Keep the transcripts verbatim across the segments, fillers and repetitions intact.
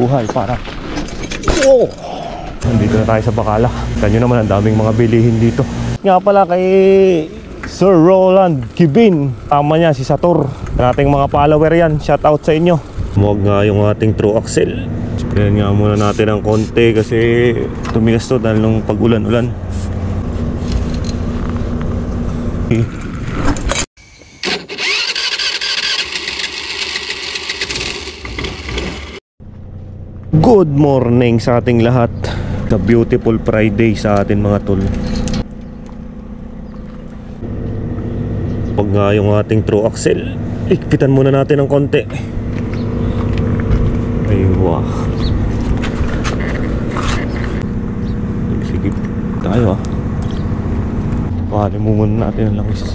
Buhay para. Oh! Nandito na tayo sa Bacala. Kanyo naman ang daming mga bilihin dito. Nga pala kay Sir Roland Kibin, tama niya si Sator. Nating mga follower yan, shout out sa inyo. Muwag nga yung ating true axle. Sprayan nga muna natin ng konti kasi tumigas to dahil nung pag-ulan-ulan. Okay. Good morning sa ating lahat. The beautiful Friday sa atin mga tol. Pag nga yung ating true axle, ikpitan muna natin ng konti. Ay wow. Sige tayo ah. Pahali mo muna natin ang langis.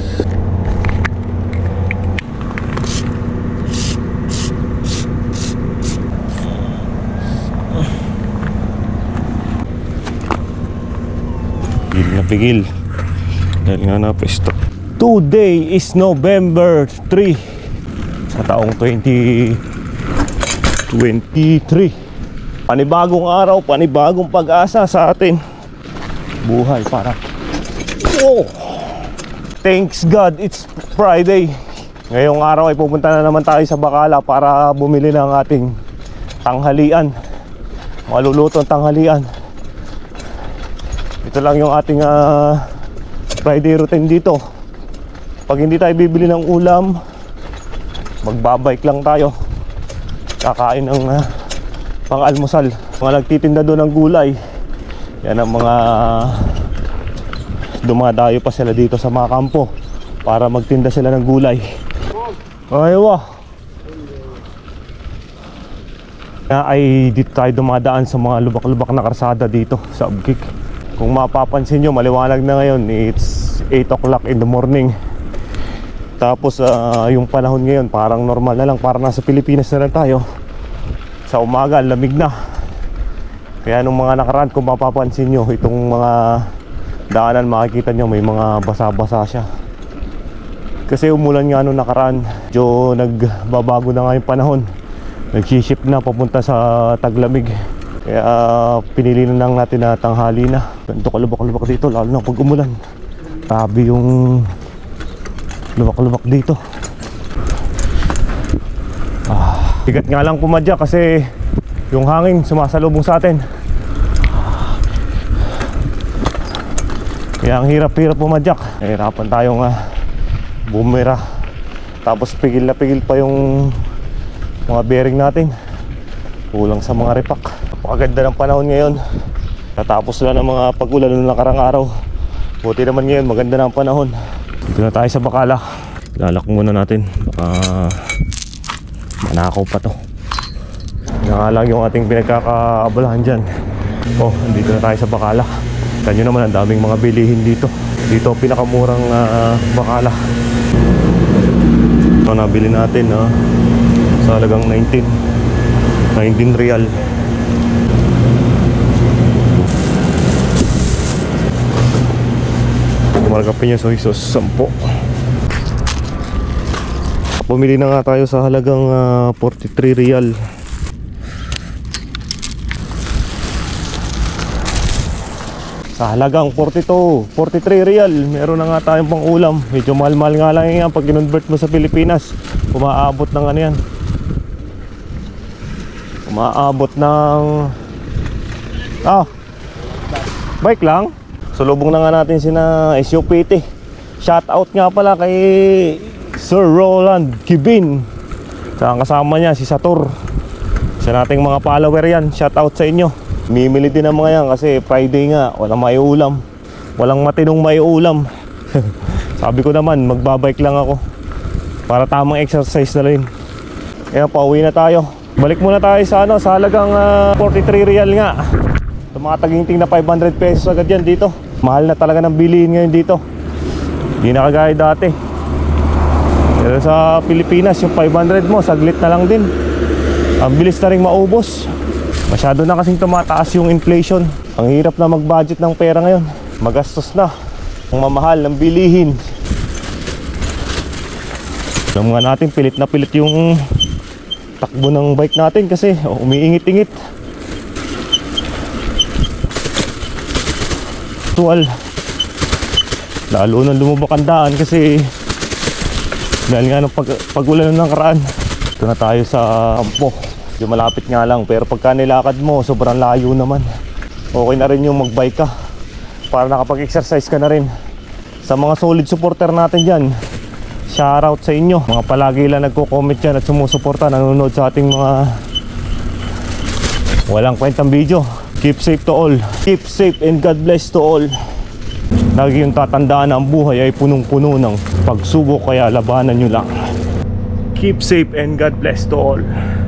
Pigil na pigil dahil nga na pesto. Today is November third sa taong twenty twenty-three. Panibagong araw, panibagong pag-asa sa atin. Buhay para. Oh! Thanks God it's Friday. Ngayong araw ay pupunta na naman tayo sa Bacala para bumili ng ating tanghalian, malulutong tanghalian. Ito lang yung ating uh, Friday routine dito. Pag hindi tayo bibili ng ulam, magbabike lang tayo, kakain ng uh, pang-almusal. Mga nagtitinda doon ng gulay, yan ang mga dumadayo pa sila dito sa mga kampo para magtinda sila ng gulay. Aywa na ay dito tayo dumadaan sa mga lubak-lubak na karsada dito sa Abkik. Kung mapapansin nyo, maliwanag na ngayon. It's eight o'clock in the morning. Tapos uh, yung panahon ngayon parang normal na lang, parang nasa Pilipinas na lang tayo. Sa umaga lamig na. Kaya nung mga nakaraan, kung mapapansin nyo, itong mga daanan, makikita nyo may mga basa-basa siya. Kasi umulan nga nung nakaraan. Medyo nagbabago na nga yung panahon. Nag-shift na papunta sa taglamig. Kaya uh, pinili na lang natin na tanghali na. Ganito kalubak-lubak dito, lalo na pag umulan. Grabe yung lubak-lubak dito. Ah, bigat nga lang pumadya kasi yung hangin sumasalubong sa atin. Kaya ang hirap-hirap pumadyak. Nahirapan tayong uh, bumira. Tapos pigil na pigil pa yung mga bearing natin. Kulang sa mga repak. Napakaganda ng panahon ngayon. Katapos lang ng mga pag-ulan noong nakarang araw. Buti naman ngayon, maganda na ang panahon. Dito na tayo sa Bacala. Lalak muna natin. Baka manakaw pa to. Yan nga lang yung ating pinagkakaabalahan dyan. Oh, dito na tayo sa Bacala. Kanyo naman ang daming mga bilihin dito. Dito pinakamurang uh, Bacala. Ito nabili natin uh, sa halagang nineteen real. Marga Piña soy sos sampo. Pumili na nga tayo sa halagang uh, forty-three real. Sa halagang forty-two, forty-three real, meron na nga tayong pang ulam. Medyo mahal-mahal nga lang yan pag kinonvert mo sa Pilipinas. Umaabot ng ano yan, umaabot ng ah, bike lang. Sulubong na nga natin sina S U P T. Shout out nga pala kay Sir Roland Kibin. Sa kasama niya si Sator. Sa nating mga follower yan, shout out sa inyo. Mimili din ang mga yan kasi Friday nga, walang maiulam. Walang matinong maiulam. Sabi ko naman, magbabike lang ako para tamang exercise na rin. Kaya pauwi na tayo. Balik muna tayo sa ano, sa halagang uh, forty-three real nga. Tumataginting na five hundred pesos agad yan dito. Mahal na talaga ng bilihin ngayon dito. Hindi na kagaya dati. Pero sa Pilipinas, yung five hundred mo, saglit na lang din. Ang bilis na rin maubos. Masyado na kasing tumataas yung inflation. Ang hirap na mag-budget ng pera ngayon. Magastos na. Ang mamahal ng bilihin. Alam nga natin, pilit na pilit yung takbo ng bike natin kasi oh, umiingit-ingit. Tuwal. Lalo nang lumubak ang daan kasi dahil nga ng pag, pag-ulan ng nakaraan. Ito na tayo sa kampo. Yung malapit nga lang, pero pagka nilakad mo sobrang layo naman. Okay na rin yung magbike ka para nakapag-exercise ka na rin. Sa mga solid supporter natin dyan, shoutout sa inyo. Mga palagi lang nagko-comment dyan at sumusuporta, nanonood sa ating mga walang kwentang video. Keep safe to all. Keep safe and God bless to all. Lagi yung tatandaan na ang buhay ay punong-puno ng pagsubok, kaya labanan nyo lang. Keep safe and God bless to all.